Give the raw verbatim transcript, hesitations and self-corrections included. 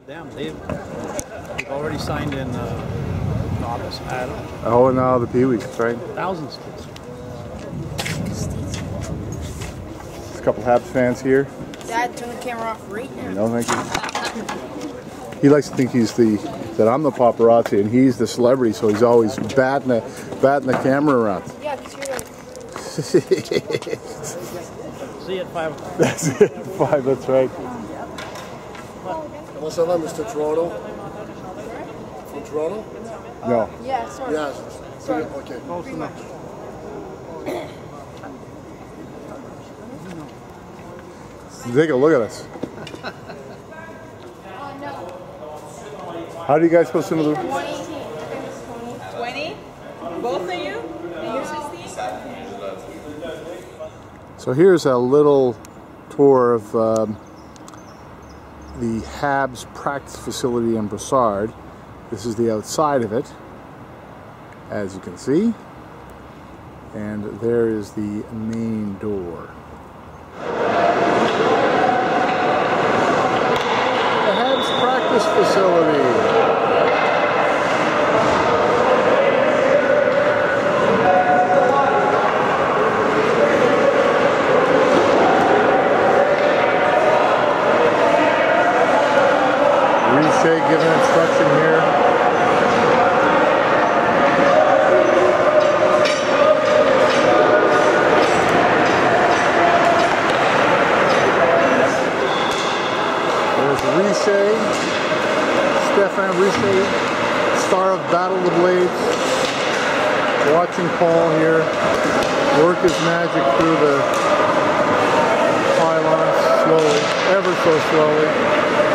Them, they've, they've already signed in uh, novice, Adam. Oh, now the Pee Wees, right? Thousands. There's a couple Habs fans here. Dad, turn the camera off right now. No, thank you. He likes to think he's the that I'm the paparazzi and he's the celebrity, so he's always batting the batting the camera around. Yeah, because you're like. See you at five o'clock. That's it. Five. That's right. What's that, Mister Toronto? From Toronto? No. Yeah, sorry. Yes. Sorry. Okay. Close enough. Take a look at us. How do you guys supposed to know the? twenty? Both of you? And you're sixteen? So here's a little tour of um, the Habs practice facility in Brossard. This is the outside of it, as you can see. And there is the main door. The Habs practice facility. Giving instruction here. There's Riche, Stefan Riche, star of Battle of the Blades. Watching Paul here work his magic through the pylons slowly, ever so slowly.